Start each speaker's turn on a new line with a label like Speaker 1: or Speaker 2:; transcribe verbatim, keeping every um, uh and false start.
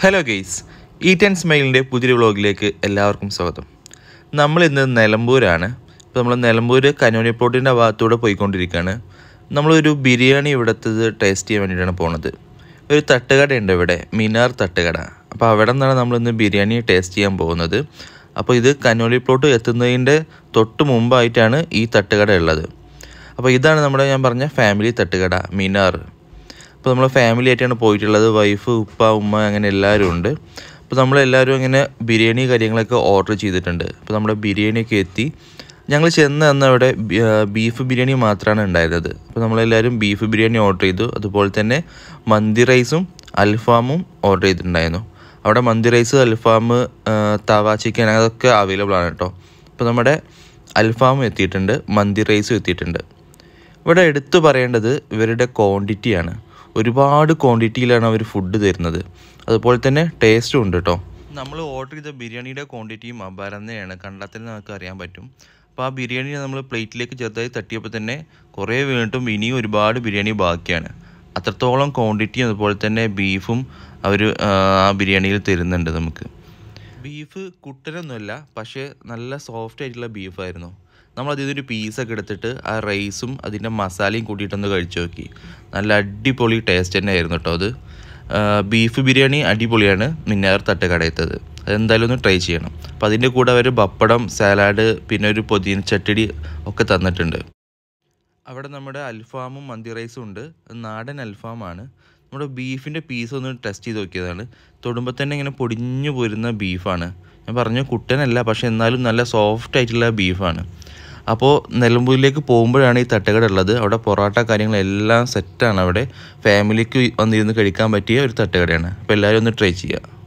Speaker 1: Hello guys, eat and സ്മൈലിൻ്റെ പുതിയൊരു വ്ളോഗിലേക്ക് എല്ലാവർക്കും സ്വാഗതം. നമ്മളിന്ന് നിലമ്പൂരാണ്. ഇപ്പോൾ നമ്മൾ നിലമ്പൂർ കനോലി പ്ലോട്ടിൻ്റെ ഭാഗത്തൂടെ പോയിക്കൊണ്ടിരിക്കുകയാണ്. നമ്മളൊരു ബിരിയാണി ഇവിടുത്തത് ടേസ്റ്റ് ചെയ്യാൻ വേണ്ടിയിട്ടാണ് പോകുന്നത്. ഒരു തട്ടുകടയുണ്ട് ഇവിടെ, മിനാർ തട്ടുകട. അപ്പോൾ അവിടെ നിന്നാണ് നമ്മളിന്ന് ബിരിയാണി ടേസ്റ്റ് ചെയ്യാൻ പോകുന്നത്. അപ്പോൾ ഇത് കനോലി പ്ലോട്ട് എത്തുന്നതിൻ്റെ തൊട്ട് മുമ്പായിട്ടാണ് ഈ തട്ടുകട ഉള്ളത്. അപ്പോൾ ഇതാണ് നമ്മുടെ ഞാൻ പറഞ്ഞ ഫാമിലി തട്ടുകട മിനാർ. അപ്പോൾ നമ്മൾ ഫാമിലി ആയിട്ടാണ് പോയിട്ടുള്ളത്. വൈഫ്, ഉപ്പ, ഉമ്മ അങ്ങനെ എല്ലാവരും ഉണ്ട്. അപ്പോൾ നമ്മളെല്ലാവരും ഇങ്ങനെ ബിരിയാണി കാര്യങ്ങളൊക്കെ ഓർഡർ ചെയ്തിട്ടുണ്ട്. അപ്പോൾ നമ്മുടെ ബിരിയാണിയൊക്കെ എത്തി. ഞങ്ങൾ ചെന്ന് അന്ന് അവിടെ ബീഫ് ബിരിയാണി മാത്രമാണ് ഉണ്ടായിരുന്നത്. അപ്പോൾ നമ്മളെല്ലാവരും ബീഫ് ബിരിയാണി ഓർഡർ ചെയ്തു. അതുപോലെ തന്നെ മന്തി റൈസും അൽഫാമും ഓർഡർ ചെയ്തിട്ടുണ്ടായിരുന്നു. അവിടെ മന്തി റൈസ്, അൽഫാം, തവ ചിക്കൻ അതൊക്കെ അവൈലബിൾ ആണ് കേട്ടോ. അപ്പോൾ നമ്മുടെ അൽഫാമും എത്തിയിട്ടുണ്ട്, മന്തി റൈസും എത്തിയിട്ടുണ്ട്. ഇവിടെ എടുത്തു പറയേണ്ടത് ഇവരുടെ ക്വാണ്ടിറ്റിയാണ്. ഒരുപാട് ക്വാണ്ടിറ്റിയിലാണ് അവർ ഫുഡ് തരുന്നത്. അതുപോലെ തന്നെ ടേസ്റ്റും ഉണ്ട് കേട്ടോ. നമ്മൾ ഓർഡർ ചെയ്ത ബിരിയാണിയുടെ ക്വാണ്ടിറ്റിയും അപാരം തന്നെയാണ്, കണ്ടാൽ തന്നെ നമുക്ക് അറിയാൻ പറ്റും. അപ്പോൾ ആ ബിരിയാണി നമ്മൾ പ്ലേറ്റിലേക്ക് ചെറുതായി തട്ടിയപ്പോൾ തന്നെ കുറേ വീണ്ടും ഇനിയും ഒരുപാട് ബിരിയാണി ബാക്കിയാണ്. അത്രത്തോളം ക്വാണ്ടിറ്റിയും അതുപോലെ തന്നെ ബീഫും അവർ ആ ബിരിയാണിയിൽ തരുന്നുണ്ട് നമുക്ക്. ബീഫ് കുട്ടനൊന്നുമല്ല, പക്ഷേ നല്ല സോഫ്റ്റ് ആയിട്ടുള്ള ബീഫായിരുന്നു. നമ്മൾ അതിൽ നിന്നൊരു പീസൊക്കെ എടുത്തിട്ട് ആ റൈസും അതിൻ്റെ മസാലയും കൂട്ടിയിട്ടൊന്ന് കഴിച്ചു നോക്കി. നല്ല അടിപൊളി ടേസ്റ്റ് തന്നെ ആയിരുന്നു കേട്ടോ അത്. ബീഫ് ബിരിയാണി അടിപൊളിയാണ് മിന്നാർ തട്ടുകടയത്തത്. അതെന്തായാലും ഒന്ന് ട്രൈ ചെയ്യണം. അപ്പോൾ അതിൻ്റെ കൂടെ അവർ പപ്പടം, സാലാഡ്, പിന്നെ ഒരു പുതിന ചട്ടിടി ഒക്കെ തന്നിട്ടുണ്ട്. അവിടെ നമ്മുടെ അൽഫാമും മന്തി റൈസും ഉണ്ട്. നാടൻ അൽഫാമാണ്. നമ്മുടെ ബീഫിൻ്റെ പീസ് ഒന്ന് ടെസ്റ്റ് ചെയ്ത് നോക്കിയതാണ്. തൊടുമ്പോൾ തന്നെ ഇങ്ങനെ പൊടിഞ്ഞു പോരുന്ന ബീഫാണ്. ഞാൻ പറഞ്ഞു കുട്ടനല്ല, പക്ഷേ എന്നാലും നല്ല സോഫ്റ്റ് ആയിട്ടുള്ള ബീഫാണ്. അപ്പോൾ നിലമ്പൂരിലേക്ക് പോകുമ്പോഴാണ് ഈ തട്ടുകട ഉള്ളത്. അവിടെ പൊറോട്ട കാര്യങ്ങളെല്ലാം സെറ്റാണ്. അവിടെ ഫാമിലിക്ക് വന്നിരുന്ന് കഴിക്കാൻ പറ്റിയ ഒരു തട്ടുകടയാണ്. അപ്പോൾ എല്ലാവരും ഒന്ന് ട്രൈ ചെയ്യുക.